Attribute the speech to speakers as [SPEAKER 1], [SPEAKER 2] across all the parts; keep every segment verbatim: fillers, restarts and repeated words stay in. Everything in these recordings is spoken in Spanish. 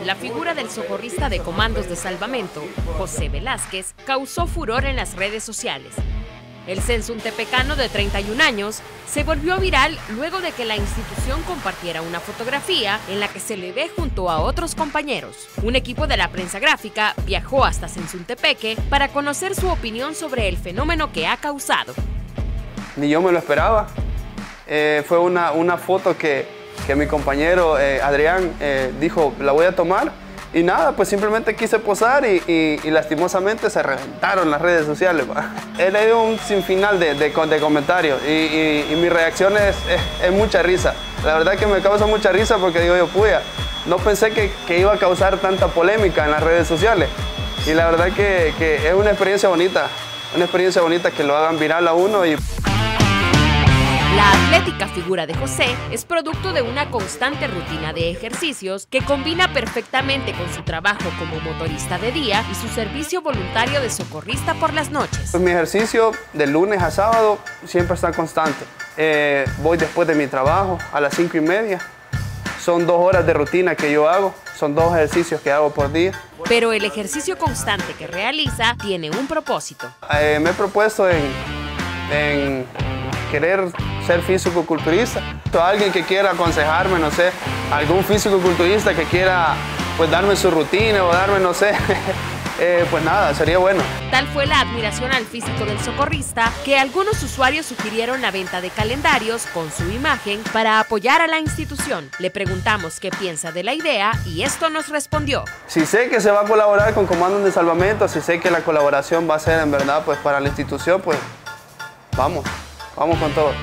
[SPEAKER 1] La figura del socorrista de comandos de salvamento, José Velázquez, causó furor en las redes sociales. El sensuntepecano de treinta y un años se volvió viral luego de que la institución compartiera una fotografía en la que se le ve junto a otros compañeros. Un equipo de la prensa gráfica viajó hasta Sensuntepeque para conocer su opinión sobre el fenómeno que ha causado.
[SPEAKER 2] Ni yo me lo esperaba. Eh, fue una, una foto que, que mi compañero eh, Adrián eh, dijo, la voy a tomar. Y nada, pues simplemente quise posar y, y, y lastimosamente se reventaron las redes sociales. He leído un sinfinal de, de, de comentarios y, y, y mi reacción es, es, es mucha risa. La verdad que me causa mucha risa porque digo yo, puya, no pensé que, que iba a causar tanta polémica en las redes sociales. Y la verdad que, que es una experiencia bonita, una experiencia bonita que lo hagan viral a uno. Y...
[SPEAKER 1] La atlética figura de José es producto de una constante rutina de ejercicios que combina perfectamente con su trabajo como motorista de día y su servicio voluntario de socorrista por las noches.
[SPEAKER 2] Pues mi ejercicio de lunes a sábado siempre está constante. Eh, voy después de mi trabajo a las cinco y media. Son dos horas de rutina que yo hago, son dos ejercicios que hago por día.
[SPEAKER 1] Pero el ejercicio constante que realiza tiene un propósito.
[SPEAKER 2] Eh, me he propuesto en... en querer ser físico-culturista. Alguien que quiera aconsejarme, no sé, algún físico-culturista que quiera pues darme su rutina o darme, no sé, eh, pues nada, sería bueno.
[SPEAKER 1] Tal fue la admiración al físico del socorrista que algunos usuarios sugirieron la venta de calendarios con su imagen para apoyar a la institución. Le preguntamos qué piensa de la idea y esto nos respondió.
[SPEAKER 2] Si sé que se va a colaborar con Comandos de Salvamento, si sé que la colaboración va a ser en verdad pues para la institución, pues vamos. Vamos con todo.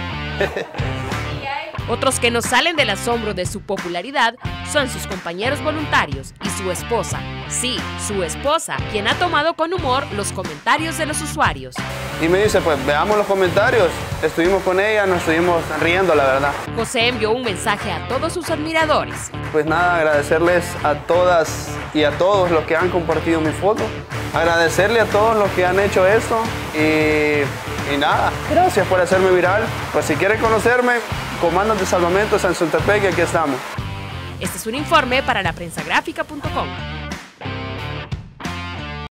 [SPEAKER 1] Otros que no salen del asombro de su popularidad son sus compañeros voluntarios y su esposa. Sí, su esposa, quien ha tomado con humor los comentarios de los usuarios.
[SPEAKER 2] Y me dice, pues veamos los comentarios. Estuvimos con ella, nos estuvimos riendo, la verdad.
[SPEAKER 1] José envió un mensaje a todos sus admiradores.
[SPEAKER 2] Pues nada, agradecerles a todas y a todos los que han compartido mi foto. Agradecerle a todos los que han hecho esto y... Y nada, gracias por hacerme viral. Pues si quieren conocerme, Comandos de Salvamento Sensuntepeque, aquí estamos.
[SPEAKER 1] Este es un informe para la prensa gráfica punto com.